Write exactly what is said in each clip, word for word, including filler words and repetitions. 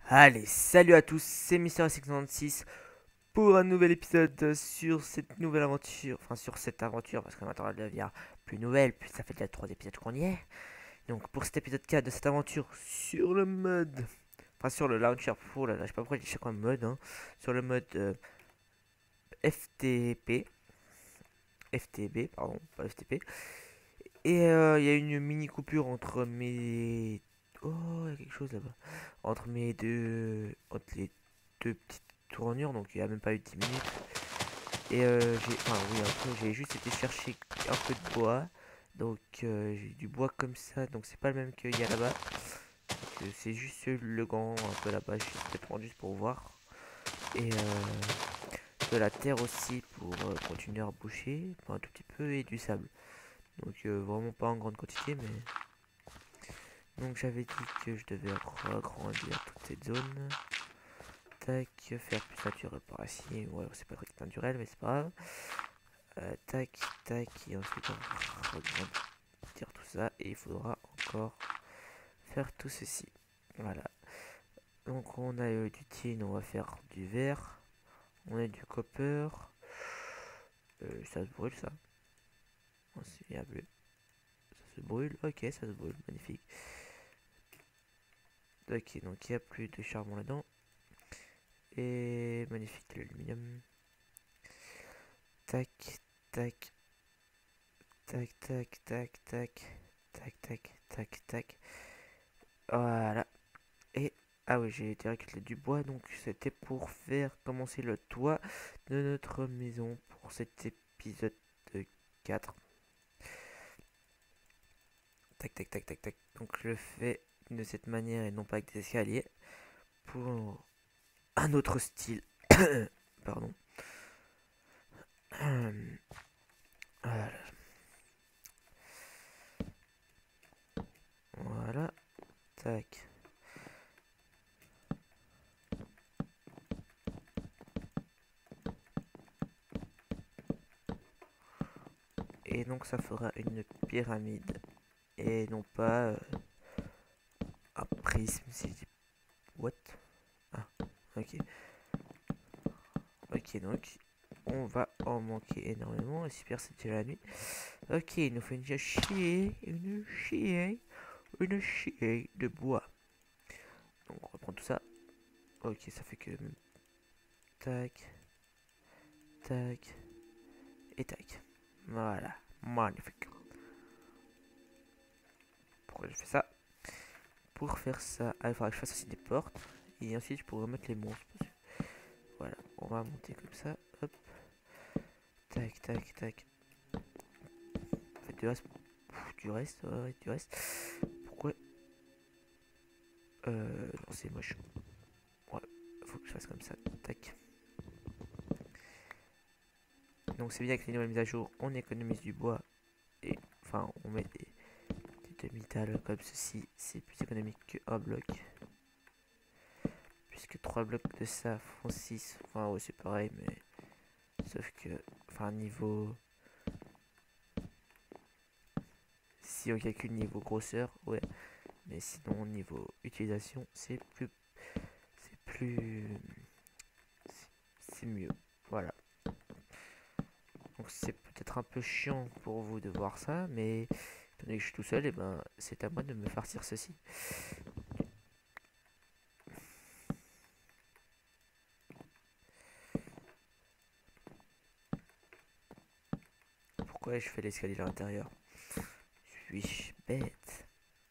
Allez, salut à tous, c'est Mister six pour un nouvel épisode sur cette nouvelle aventure, enfin sur cette aventure, parce que maintenant elle devient plus nouvelle, puis ça fait déjà trois épisodes qu'on y est. Donc pour cet épisode quatre de cette aventure sur le mode, enfin sur le launcher, pour là, je sais pas pourquoi je dis chaque fois mode, hein, sur le mode euh, F T P, F T B, pardon, pas F T P. Et euh, il y a une mini coupure entre mes... Oh, il y a quelque chose là-bas. Entre mes deux... Entre les deux petites tournures, donc il n'y a même pas eu dix minutes. Et euh, j'ai... Enfin oui, un peu, j'ai juste été chercher un peu de bois. Donc euh, j'ai du bois comme ça, donc c'est pas le même qu'il y a là-bas. Donc, euh, c'est juste le gant un peu là-bas, je suis peut-être prendre juste pour voir. Et euh, de la terre aussi pour euh, continuer à boucher, un tout petit peu, et du sable. Donc euh, vraiment pas en grande quantité, mais... Donc j'avais dit que je devais agrandir toute cette zone. Tac, faire plus naturel par ici. Ouais, c'est pas très naturel, mais c'est pas grave. Euh, tac, tac, et ensuite on va agrandir tout ça. Et il faudra encore faire tout ceci. Voilà. Donc on a eu du tin, on va faire du verre. On a du copper. Euh, ça se brûle ça. Oh, c'est bien bleu. Ça se brûle. Ok, ça se brûle. Magnifique. Ok, donc il n'y a plus de charbon là-dedans. Et magnifique l'aluminium. Tac, tac, tac, tac, tac, tac, tac, tac, tac, tac. Voilà. Et ah oui, j'ai été récupérer du bois, donc c'était pour faire commencer le toit de notre maison pour cet épisode quatre. Tac, tac, tac, tac, tac. Donc je le fais de cette manière et non pas avec des escaliers pour un autre style. Pardon. Voilà. Voilà. Tac. Et donc ça fera une pyramide et non pas euh, un prisme. Si je dis what? Ah, ok. Ok, donc on va en manquer énormément. Et super, c'est déjà la nuit. Ok, il nous faut une chier, une chier, une chier de bois. Donc on reprend tout ça. Ok, ça fait que tac, tac et tac. Voilà, magnifique. Pourquoi je fais ça? Pour faire ça, ah, il faudra que je fasse aussi des portes. Et ensuite, je pourrais mettre les monstres. Voilà, on va monter comme ça. Hop. Tac, tac, tac. En fait, du reste. Pff, du reste, ouais, ouais, du reste. Pourquoi? Euh. Non, c'est moche. Ouais, faut que je fasse comme ça. Tac. Donc, c'est bien que les nouvelles mises à jour, on économise du bois. Et. Enfin, on met des, des demi-dalles comme ceci. C'est plus économique qu'un bloc. Puisque trois blocs de ça font six. Enfin, ouais, c'est pareil, mais. Sauf que. Enfin, niveau. Si on calcule niveau grosseur, ouais. Mais sinon, niveau utilisation, c'est plus. C'est plus. C'est mieux. Voilà. Donc c'est peut-être un peu chiant pour vous de voir ça, mais étant donné que je suis tout seul, et ben c'est à moi de me farcir ceci. Pourquoi je fais l'escalier à l'intérieur? Suis-je bête?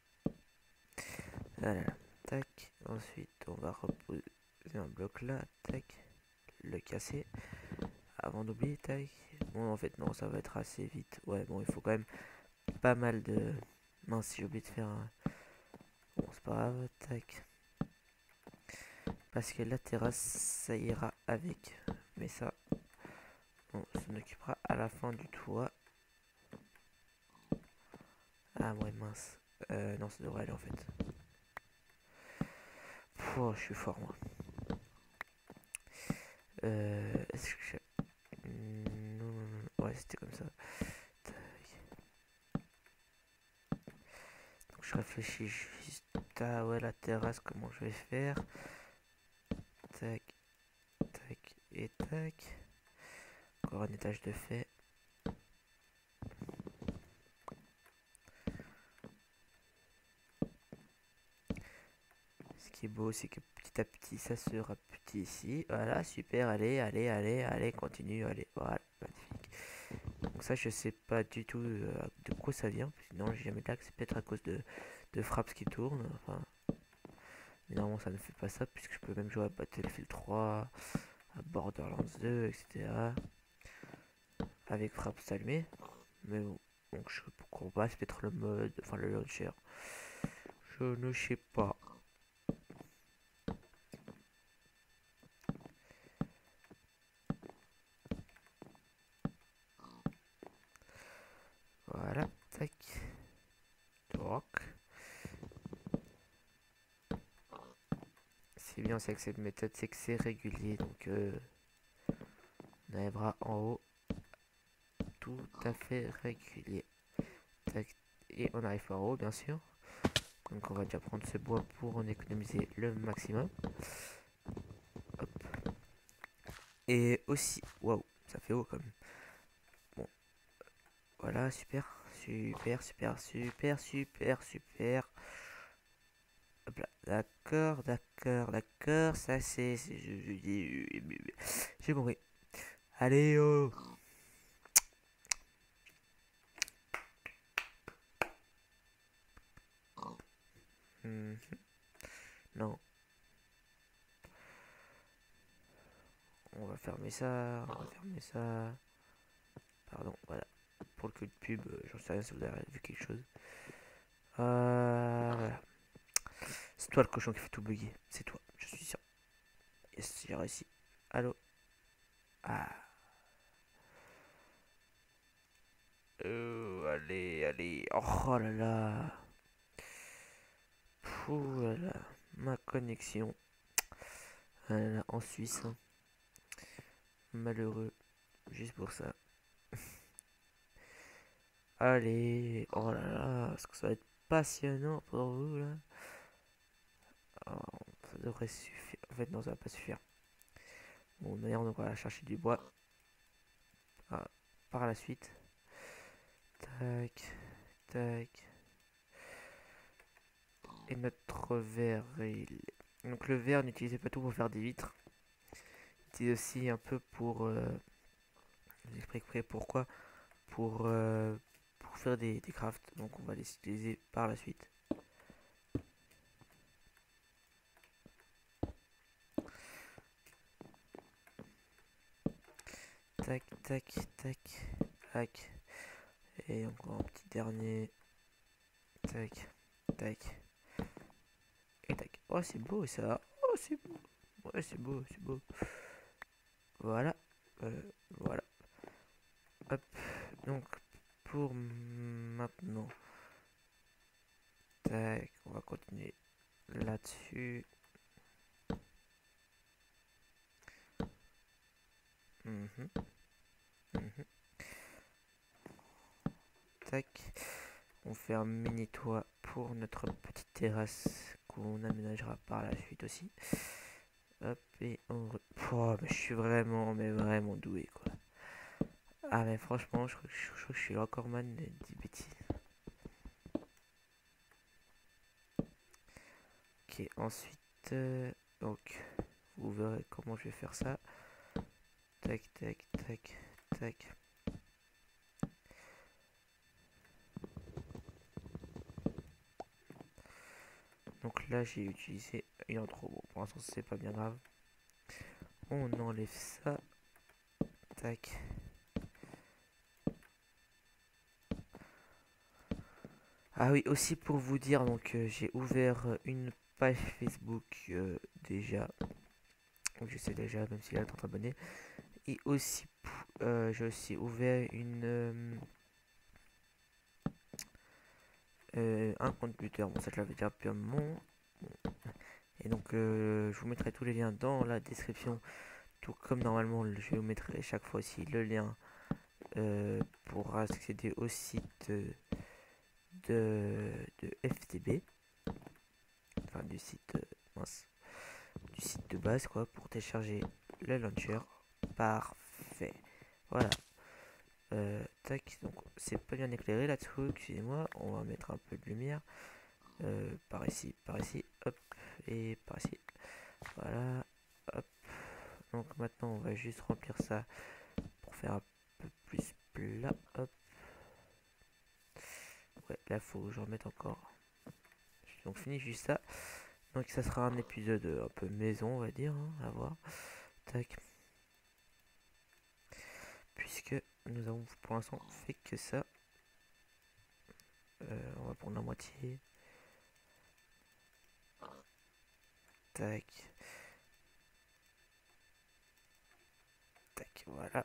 Voilà. Tac. Ensuite, on va reposer un bloc là. Tac. Le casser. Avant d'oublier, tac. Bon, en fait, non, ça va être assez vite. Ouais, bon, il faut quand même pas mal de... Mince, j'ai oublié de faire un... Bon, c'est pas grave. Tac. Parce que la terrasse, ça ira avec. Mais ça, on s'en occupera à la fin du toit. Ah ouais, mince. Euh, non, ça devrait aller en fait. Pouh, je suis fort, moi. Euh, est-ce que je... Non, non, non. Ouais, c'était comme ça. Tac. Donc je réfléchis juste à ouais, la terrasse, comment je vais faire. tac, tac et tac. Encore un étage de fait. Ce qui est beau, c'est que petit à petit, ça sera petit ici. Voilà, super, allez, allez, allez, allez, continue, allez, voilà, magnifique. Donc ça, je sais pas du tout euh, de quoi ça vient. Sinon, j'ai jamais de lag, c'est peut-être à cause de, de fraps qui tournent. Enfin, mais normalement, ça ne fait pas ça, puisque je peux même jouer à Battlefield trois, à Borderlands deux, et cetera. Avec fraps allumé. Mais bon, donc je comprends pas, c'est peut-être le mode, enfin le launcher. Je ne sais pas. Voilà, tac. Toc. C'est bien, c'est que cette méthode, c'est que c'est régulier. Donc, euh, on arrivera en haut tout à fait régulier. Tac. Et on arrive en haut, bien sûr. Donc, on va déjà prendre ce bois pour en économiser le maximum. Hop. Et aussi, waouh, ça fait haut quand même. Bon, voilà, super, super, super, super, super, super. Hop là, d'accord, d'accord, d'accord, ça c'est... J'ai compris. Allez, oh. Hmm, non. On va fermer ça, on va fermer ça. Pardon, voilà. Pour le coup de pub, euh, j'en sais rien si vous avez vu quelque chose. Euh, voilà. C'est toi le cochon qui fait tout bugger. C'est toi, je suis sûr. Yes, j'ai réussi. Allô. Ah. Euh, allez, allez. Oh là là. Pouh là là. Ma connexion. Ah là là, en Suisse. Hein. Malheureux. Juste pour ça. Allez. Oh là là. Est-ce que ça va être passionnant pour vous là? Oh, ça devrait suffire. En fait, non, ça va pas suffire. Bon, d'ailleurs, on va chercher du bois. Ah, par la suite. Tac. Tac. Et notre verre. Il... Donc, le verre, n'utilisez pas tout pour faire des vitres. Utilisez aussi un peu pour. Euh... Je vous expliquerai pourquoi. Pour, euh... pour faire des, des crafts. Donc, on va les utiliser par la suite. Tac, tac, tac, tac. Et encore un petit dernier. Tac, tac. Et tac. Oh, c'est beau ça. Oh, c'est beau. Ouais, c'est beau, c'est beau. Voilà. Euh, voilà. Hop. Donc, pour maintenant. Tac. On va continuer là-dessus. Mhm, mhm. Tac. On fait un mini toit pour notre petite terrasse qu'on aménagera par la suite aussi. Hop, et on... Oh, mais je suis vraiment, mais vraiment doué, quoi. Ah, mais franchement, je crois que je, je crois que je suis le recordman des dix bêtises. Ok, ensuite, euh, donc, vous verrez comment je vais faire ça. Tac, tac, tac, tac. Donc là, j'ai utilisé une intro. Bon, pour l'instant, c'est pas bien grave. On enlève ça. Tac. Ah oui, aussi pour vous dire, donc euh, j'ai ouvert une page Facebook euh, déjà. Donc je sais déjà, même s'il y a trente abonnés. Et aussi, euh, j'ai aussi ouvert une euh, euh, un compte Twitter. Bon, ça je l'avais déjà depuis un moment. Bon. Et donc, euh, je vous mettrai tous les liens dans la description. Tout comme normalement, je vous mettrai chaque fois aussi le lien euh, pour accéder au site de, de F T B. Enfin, du site, euh, mince, du site de base quoi pour télécharger le launcher. Parfait. Voilà. Euh, tac, donc c'est pas bien éclairé là-dessous, excusez-moi, on va mettre un peu de lumière. Euh, par ici, par ici, hop, et par ici. Voilà, hop. Donc maintenant on va juste remplir ça pour faire un peu plus plat, hop. Ouais, là faut que je remette encore. Donc fini juste ça. Donc ça sera un épisode un peu maison on va dire, hein, à voir. Tac. Puisque nous avons pour l'instant fait que ça. Euh, on va prendre la moitié. Tac. Tac, voilà.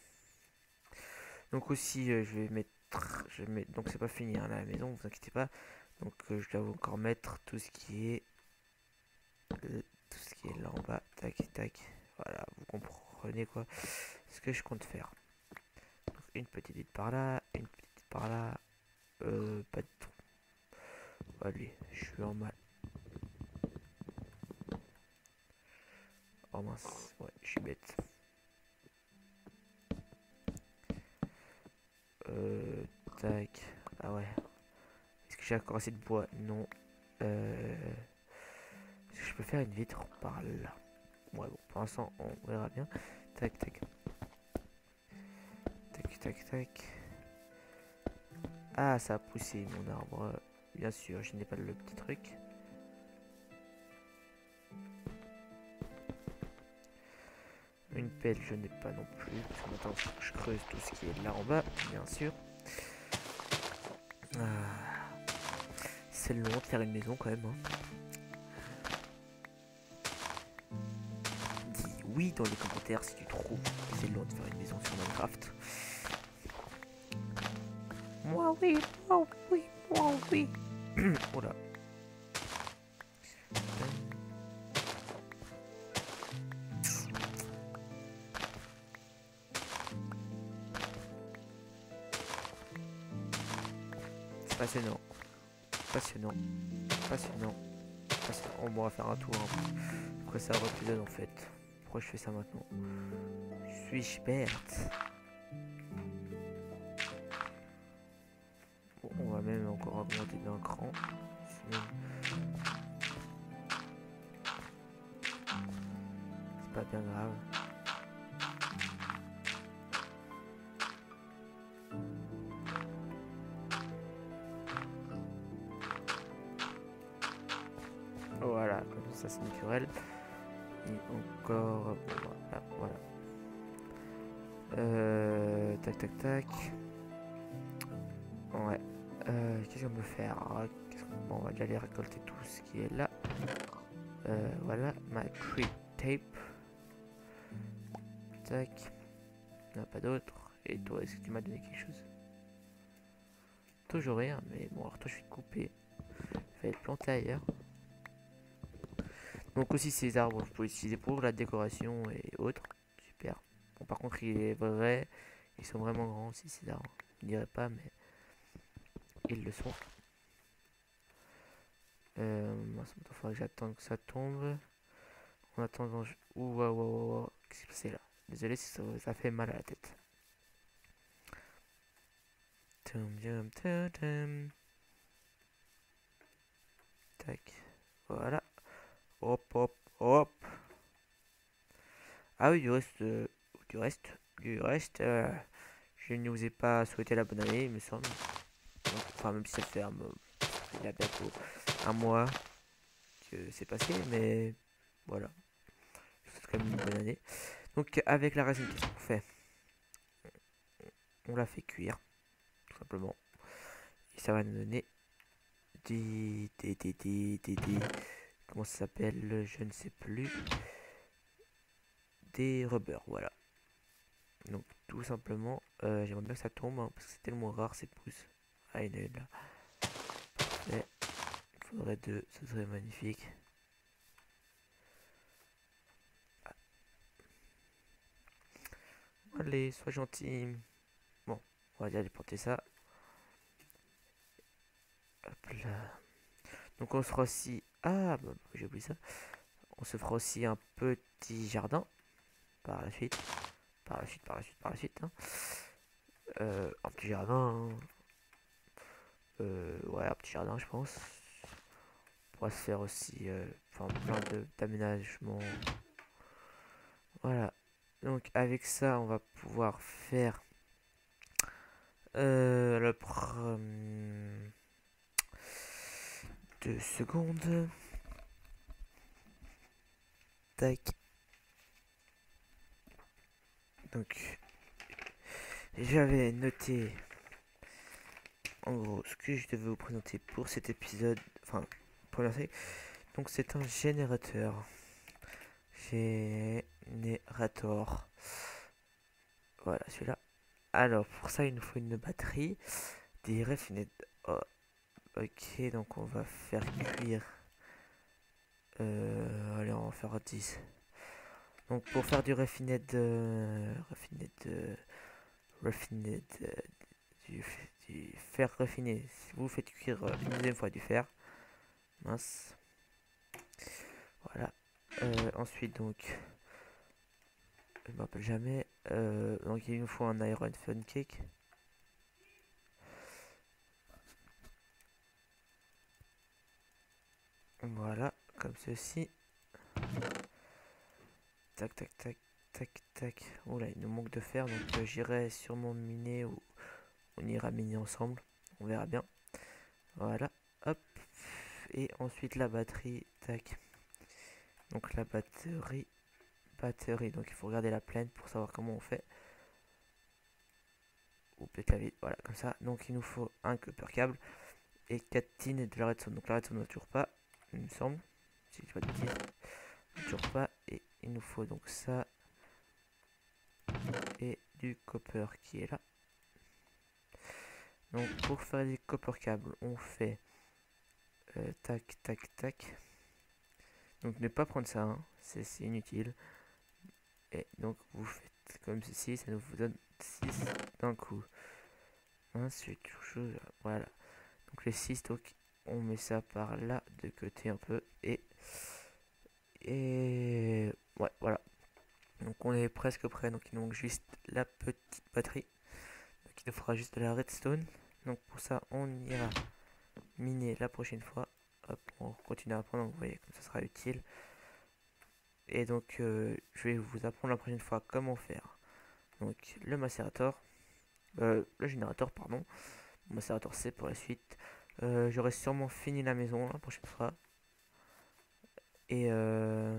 Donc aussi, euh, je vais mettre... Je vais mettre donc c'est pas fini hein, la maison, vous inquiétez pas. Donc euh, je dois encore mettre tout ce qui est... euh, tout ce qui est là en bas. Tac, tac. Voilà, vous comprenez quoi ce que je compte faire. Donc, une petite bite par là, une petite bite par là. Euh, pas de trou. Allez, je suis en mal. Oh mince, ouais, je suis bête. Euh, tac. Ah ouais. Est-ce que j'ai encore assez de bois? Non. Euh, Est-ce que je peux faire une vitre par là? Ouais, bon, pour l'instant, on verra bien. Tac, tac. Tac, tac, tac. Ah, ça a poussé mon arbre. Bien sûr, je n'ai pas le petit truc. Une pelle, je n'ai pas non plus. Maintenant, je creuse tout ce qui est là en bas, bien sûr. Ah, c'est long de faire une maison quand même. Hein. Dis oui dans les commentaires si tu trouves que c'est long de faire une maison sur Minecraft. Moi oui, moi oui, moi oui. Oh là. Passionnant, passionnant, passionnant, passionnant. Oh, bon, on va faire un tour hein. Après ça épisode en fait. Pourquoi je fais ça maintenant? Suis-je bête? Bon, on va même encore augmenter d'un cran. C'est pas bien grave. Voilà, comme ça c'est naturel. Et encore, bon, voilà, voilà. Euh, tac, tac, tac. Ouais. Euh, Qu'est-ce qu'on peut faire? Bon, on va déjà aller récolter tout ce qui est là. Euh, voilà, ma tree tape. Tac. Il n'y en a pas d'autre. Et toi, est-ce que tu m'as donné quelque chose? Toujours rien, mais bon, alors toi, je vais te couper. Je vais être planté ailleurs. Donc aussi ces arbres, je peux les utiliser pour la décoration et autres. Super. Bon, par contre, il est vrai, ils sont vraiment grands aussi ces arbres. Je ne dirais pas, mais ils le sont. Euh, il faudrait que j'attende que ça tombe. En attendant, je... Ouh, waouh, waouh, waouh. Qu'est-ce qui s'est passé là? Désolé si ça, ça fait mal à la tête. Tac. Voilà. Hop, hop, hop. Ah oui, du reste, euh, du reste, du reste, euh, je ne vous ai pas souhaité la bonne année, il me semble. Donc, enfin, même si ça fait un, il y a bientôt un mois que c'est passé, mais voilà. Je vous souhaite quand même une bonne année. Donc, avec la racine, qu'est-ce qu'on fait? On la fait cuire, tout simplement. Et ça va nous donner des, des, des, des, des, des comment ça s'appelle? Je ne sais plus. Des rubbers, voilà. Donc tout simplement, euh, j'aimerais bien que ça tombe hein, parce que c'est tellement rare ces pousses. Ah, il est là. Parfait. Il faudrait deux, ce serait magnifique. Ah. Allez, sois gentil. Bon, on va déjà déporter ça. Hop là. Donc on sera aussi. Ah, bah, j'ai oublié ça. On se fera aussi un petit jardin par la suite. Par la suite, par la suite, par la suite. Hein. Euh, un petit jardin. Hein. Euh, ouais, un petit jardin, je pense. On pourra se faire aussi euh, enfin, plein d'aménagements. Voilà. Donc, avec ça, on va pouvoir faire euh, le premier. Deux secondes. Tac. Donc, j'avais noté en gros ce que je devais vous présenter pour cet épisode. Enfin, première série. Donc, c'est un générateur. Générateur. Voilà, celui-là. Alors, pour ça, il nous faut une batterie. Des raffinés. Oh, ok, donc on va faire cuire. Euh, allez, on va faire dix. Donc, pour faire du raffiné de. Raffiné de. Raffiné de. Du, du fer raffiné. Si vous faites cuire une deuxième fois du fer. Mince. Voilà. Euh, ensuite, donc. Je me rappelle jamais. Euh, donc, il nous faut un iron fun cake. Voilà, comme ceci. Tac, tac, tac, tac, tac. Oh là, il nous manque de fer, donc euh, j'irai sûrement miner ou on ira miner ensemble. On verra bien. Voilà, hop. Et ensuite la batterie, tac. Donc la batterie, batterie. Donc il faut regarder la plaine pour savoir comment on fait. Ou peut-être la vide, voilà, comme ça. Donc il nous faut un copper câble et quatre tines et de la redstone. Donc la redstone ne toujours pas, il me semble. Si je dis pas de bêtises. Toujours pas. Et il nous faut donc ça. Et du copper qui est là. Donc pour faire des copper câbles, on fait euh, tac, tac, tac. Donc ne pas prendre ça, hein, c'est inutile. Et donc vous faites comme ceci, ça nous vous donne six d'un coup. Ensuite, chose, voilà. Donc les six, donc on met ça par là de côté un peu. Et, et ouais, voilà. Donc on est presque prêt, donc il nous manque juste la petite batterie. Donc il nous fera juste de la redstone. Donc pour ça, on ira miner la prochaine fois. Hop, on continue à apprendre, donc vous voyez comme ça sera utile. Et donc euh, je vais vous apprendre la prochaine fois comment faire. Donc le macérateur, euh, le générateur pardon. Le macérateur c'est pour la suite. Euh, J'aurai sûrement fini la maison la prochaine fois. Et euh,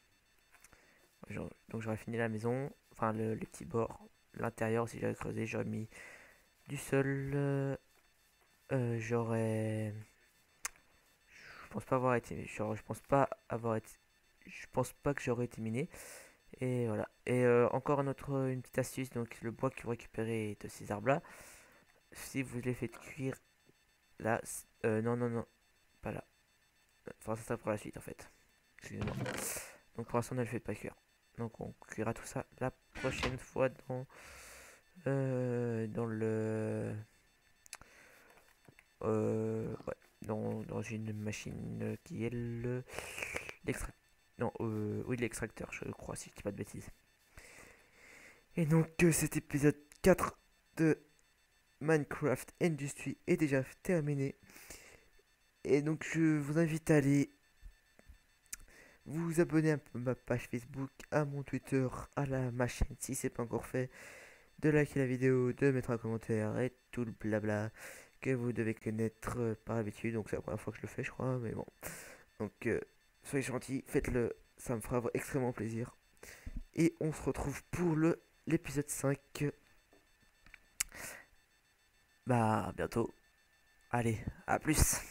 donc j'aurais fini la maison, enfin le, les petits bords, l'intérieur si j'avais creusé, j'aurais mis du sol. Euh, euh, j'aurais, je pense pas avoir été, genre, je pense pas avoir été, je pense pas que j'aurais été miné. Et voilà. Et euh, encore une autre, une petite astuce, donc le bois que vous récupérez de ces arbres là, si vous les faites cuire là, euh, non non non, pas là. Enfin ça sera pour la suite en fait. Excusez-moi. Donc pour l'instant ne le faites pas cuire. Donc on cuira tout ça la prochaine fois dans euh, dans le euh, ouais, dans, dans une machine qui est le l'extract non euh, oui l'extracteur je crois si je dis pas de bêtises. Et donc euh, cet épisode quatre de Minecraft Industry est déjà terminé. Et donc je vous invite à aller vous abonner à ma page Facebook, à mon Twitter, à la ma chaîne si c'est pas encore fait, de liker la vidéo, de mettre un commentaire et tout le blabla que vous devez connaître euh, par habitude. Donc c'est la première fois que je le fais je crois, mais bon. Donc euh, soyez gentils, faites-le, ça me fera extrêmement plaisir. Et on se retrouve pour le l'épisode cinq. Bah bientôt. Allez, à plus.